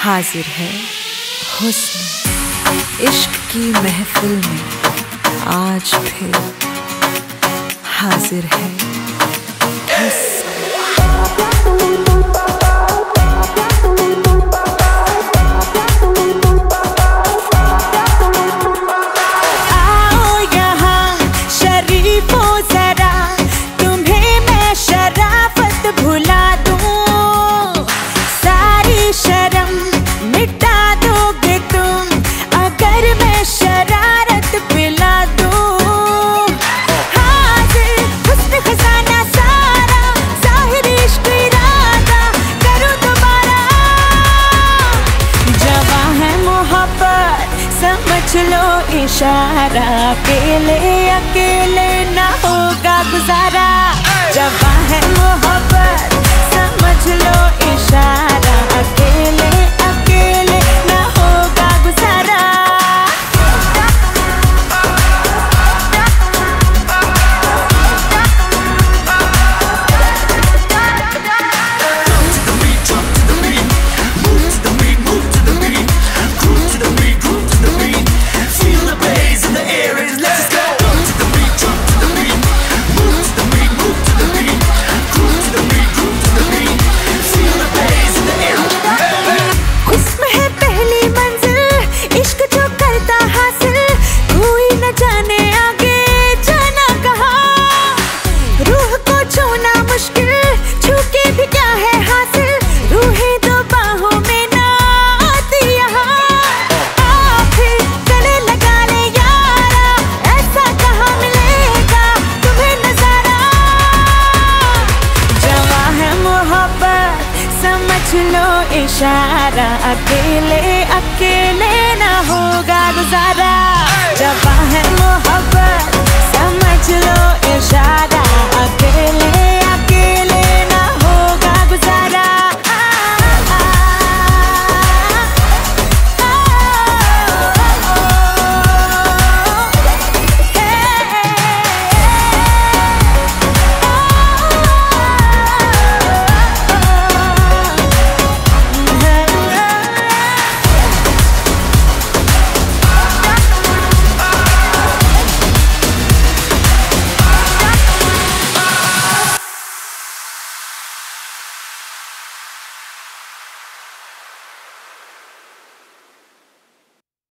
हाजिर है हुस्न इश्क की महफिल में, आज फिर हाजिर है हुस्न। आओ यहाँ शरीफों जरा, तुम्हें मैं शराफत भुला दूं, सारी शर्म मिटा दोगे तुम अगर मैं शरारत पिला दूं। हाजिर हुस्न खजाना सारा, ज़ाहिर इश्क इरादा करूं दोबारा। जवां है मोहब्बत समझ लो इशारा, अकेले अकेले ना होगा गुजारा। जवां है मोहब्बत समझ लो इशारा, अकेले अकेले ना होगा गुजारा। इशारा अकेले अकेले ना होगा गुजारा।